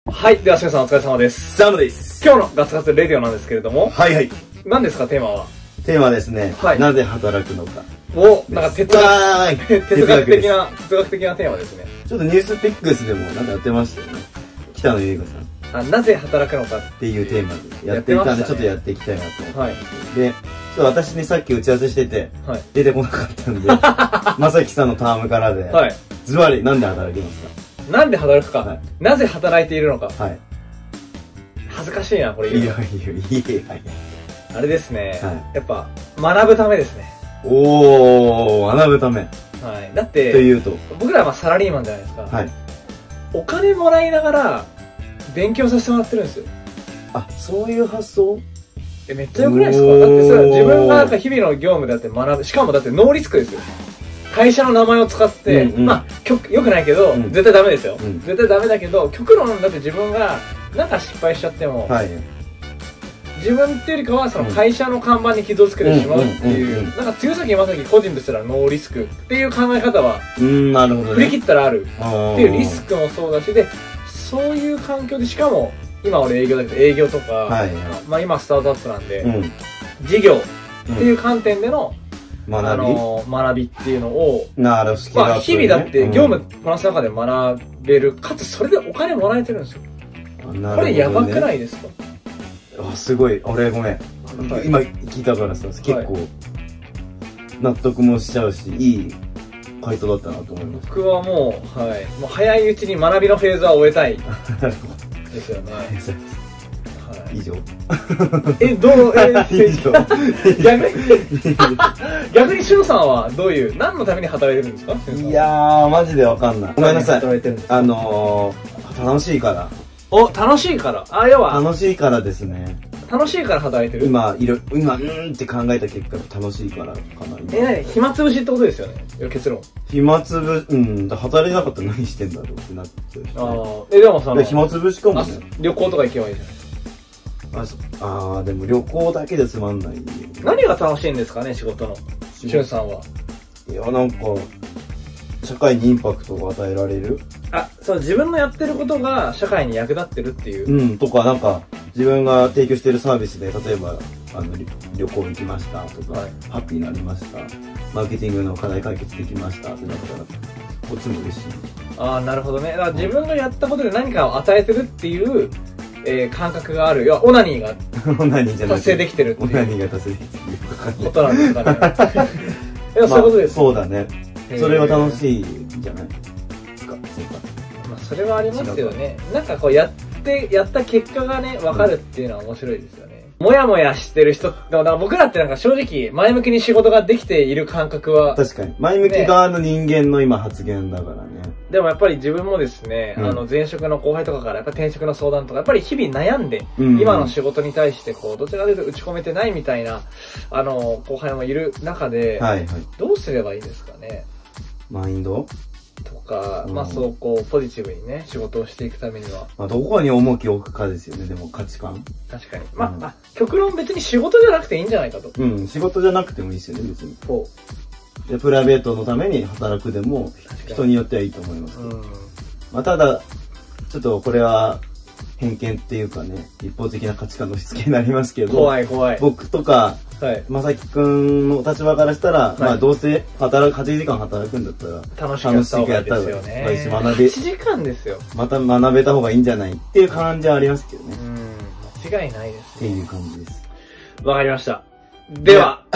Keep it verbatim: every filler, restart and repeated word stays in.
はい。では、しゅんさんお疲れ様です。 ザムです。 今日のガツガツレディオなんですけれども。 はいはい。 何ですか、テーマは。 テーマですね。はい。なぜ働くのか。 お、なんか哲学、哲学的な、哲学的なテーマですね。 ちょっとニュースピックスでもなんかやってましたよね。北野由里子さん。あ、なぜ働くのかっていうテーマでやっていたんで、ちょっとやっていきたいなと思って。はい。で、ちょっと私にさっき打ち合わせしてて、はい、出てこなかったんで、まさきさんのタームからで、はい。ズバリ、なんで働きますか？ なんで働くか、はい、なぜ働いているのか。はい。恥ずかしいな、これ言うの。いやいやいやいや。あれですね。はい。やっぱ、学ぶためですね。 おー、学ぶため。 はい。だって、 というと。 僕らはサラリーマンじゃないですか。 はい。 お金もらいながら、勉強させてもらってるんですよ。 あ、そういう発想？ え、めっちゃ良くないですか？だってそれは自分がなんか日々の業務だって学ぶ。しかもだってノーリスクですよ。会社の名前を使って、うんうん、まあ、よくないけど、うん、絶対ダメですよ、うん。絶対ダメだけど、極論だって自分が、なんか失敗しちゃっても、はい、自分っていうよりかは、その会社の看板に傷をつけてしまうっていう、なんか、強崎正樹個人としてはノーリスクっていう考え方は、 うん、なるほどね。 振り切ったらあるっていうリスクもそうだし、で、そういう環境で、しかも、今俺営業だけど、営業とか、はい、まあ今スタートアップなんで、うん、事業っていう観点での、学びあのー、学びっていうのを、 なるほど、 まあ、日々だって業務こなす中で学べる、かつそれでお金もらえてるんですよ。ね、これやばくないですか？ あ、すごい。俺ごめん。はい、今聞いたからさ、結構、納得もしちゃうし、いい回答だったなと思います。 僕はもう、はい。もう早いうちに学びのフェーズは終えたい。ですよね。 以上。 え、どう、え、以上。逆に、逆にしゅんさんはどういう、何のために働いてるんですか？ いやー、マジでわかんない。ごめんなさい。あのー、楽しいから。 お、楽しいから。あ、要は。 楽しいからですね。 楽しいから働いてる？ 今、いろ、今、うーんって考えた結果、楽しいからかな。 え、暇つぶしってことですよね。結論。 暇つぶ、うん、働いてなかったら何してんだろうってなっちゃうし、ね。ああ、え、でもさ、 暇つぶしかもね。 旅行とか行けばいいじゃないですか。 ああ、でも旅行だけでつまんない。 何が楽しいんですかね、仕事の。しゅんさんは。 いや、なんか、社会にインパクトを与えられる。 あ、そう、自分のやってることが社会に役立ってるっていう。 うん、とか、なんか、自分が提供してるサービスで、例えば、あの、旅行行きましたとか、はい、ハッピーになりました。マーケティングの課題解決できましたってなったら、こっちも嬉しい。 ああ、なるほどね。だから自分がやったことで何かを与えてるっていう、えー、感覚がある。要は、オナニーがオナニーじゃなくて達成できてるっていう。 オナニーが達成できてることなんですかね。いや、そういうことです。 そうだね。それは楽しいんじゃないですか。そうか。 まあ、それはありますよね。なんかこう、やって、やった結果がね、わかるっていうのは面白いですよね。もやもやしてる人、だから僕らってなんか正直、前向きに仕事ができている感覚は。 確かに。前向き側の人間の今発言だからね。 でもやっぱり自分もですね、うん、あの前職の後輩とかからやっぱ転職の相談とか、やっぱり日々悩んで、うんうん、今の仕事に対してこう、どちらかというと打ち込めてないみたいな、あの、後輩もいる中で、はいはい、どうすればいいですかね。 マインドとか、うん、まあそうこう、ポジティブにね、仕事をしていくためには。 まあどこに重きを置くかですよね、でも価値観。 確かに。まあ、うん、あ、極論別に仕事じゃなくていいんじゃないかと。 うん、仕事じゃなくてもいいですよね、別に。そう。で、プライベートのために働くでも、人によってはいいと思いますけど。うん、まあただ、ちょっとこれは、偏見っていうかね、一方的な価値観のしつけになりますけど。 怖い怖い。 僕とか、はい、まさきくんの立場からしたら、はい、まあどうせ働く、はちじかん働くんだったら、 楽しくやった方がいいですよね。 楽しく学べ、はちじかんですよ。 また学べた方がいいんじゃないっていう感じはありますけどね。 うん、間違いないですね。 っていう感じです。 わかりました。では、